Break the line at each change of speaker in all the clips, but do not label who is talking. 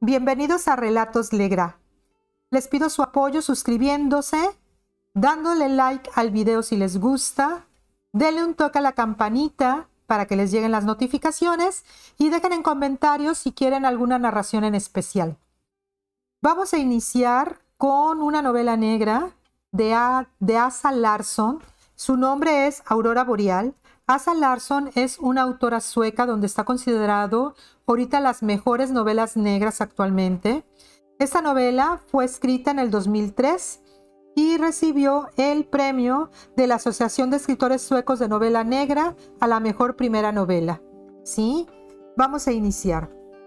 Bienvenidos a Relatos Legra. Les pido su apoyo suscribiéndose, dándole like al video si les gusta, denle un toque a la campanita para que les lleguen las notificaciones y dejen en comentarios si quieren alguna narración en especial. Vamos a iniciar con una novela negra de Åsa Larsson. Su nombre es Aurora Boreal. Åsa Larsson es una autora sueca donde está considerado ahorita las mejores novelas negras actualmente. Esta novela fue escrita en el 2003 y recibió el premio de la Asociación de Escritores Suecos de Novela Negra a la mejor primera novela. ¿Sí? Vamos a iniciar.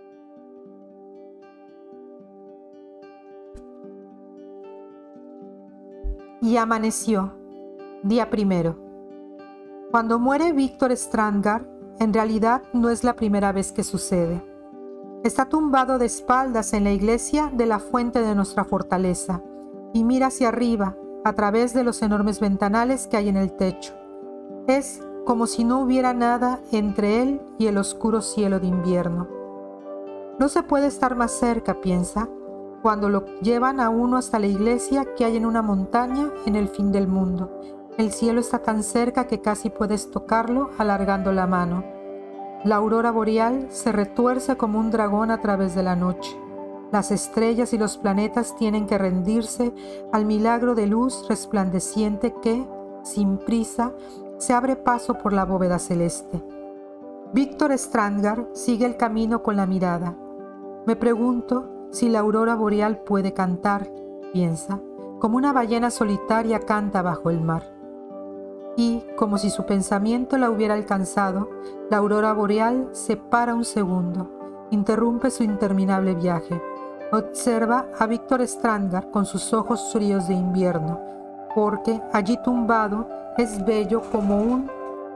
Y amaneció, día primero. Cuando muere Viktor Strandgard, en realidad no es la primera vez que sucede. Está tumbado de espaldas en la iglesia de la fuente de nuestra fortaleza y mira hacia arriba a través de los enormes ventanales que hay en el techo. Es como si no hubiera nada entre él y el oscuro cielo de invierno. No se puede estar más cerca, piensa, cuando lo llevan a uno hasta la iglesia que hay en una montaña en el fin del mundo. El cielo está tan cerca que casi puedes tocarlo alargando la mano. La aurora boreal se retuerce como un dragón a través de la noche. Las estrellas y los planetas tienen que rendirse al milagro de luz resplandeciente que, sin prisa, se abre paso por la bóveda celeste. Viktor Strandgard sigue el camino con la mirada. Me pregunto si la aurora boreal puede cantar, piensa, como una ballena solitaria canta bajo el mar. Y, como si su pensamiento la hubiera alcanzado, la aurora boreal se para un segundo, interrumpe su interminable viaje. Observa a Viktor Strandgard con sus ojos fríos de invierno, porque allí tumbado es bello como un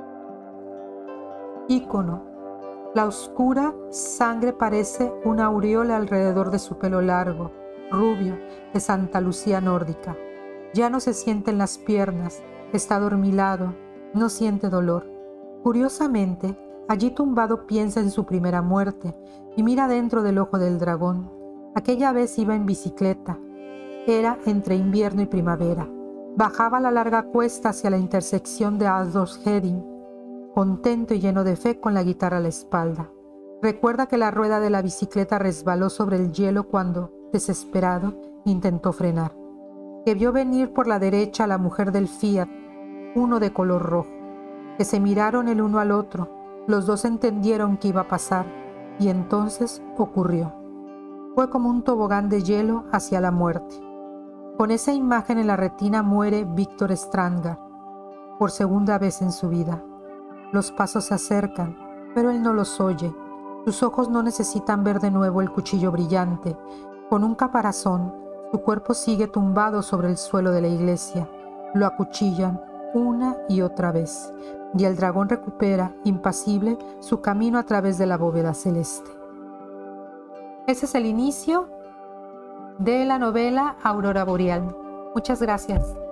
ícono. La oscura sangre parece una aureola alrededor de su pelo largo, rubio, de Santa Lucía nórdica. Ya no se sienten las piernas, está adormilado, no siente dolor. Curiosamente, allí tumbado piensa en su primera muerte y mira dentro del ojo del dragón. Aquella vez iba en bicicleta. Era entre invierno y primavera. Bajaba la larga cuesta hacia la intersección de Adolfsheim, contento y lleno de fe con la guitarra a la espalda. Recuerda que la rueda de la bicicleta resbaló sobre el hielo cuando, desesperado, intentó frenar. Que vio venir por la derecha a la mujer del Fiat, uno de color rojo, que se miraron el uno al otro, los dos entendieron que iba a pasar, y entonces ocurrió. Fue como un tobogán de hielo hacia la muerte. Con esa imagen en la retina muere Viktor Strandgard, por segunda vez en su vida. Los pasos se acercan, pero él no los oye. Sus ojos no necesitan ver de nuevo el cuchillo brillante. Con un caparazón, su cuerpo sigue tumbado sobre el suelo de la iglesia. Lo acuchillan una y otra vez, y el dragón recupera, impasible, su camino a través de la bóveda celeste. Ese es el inicio de la novela Aurora Boreal. Muchas gracias.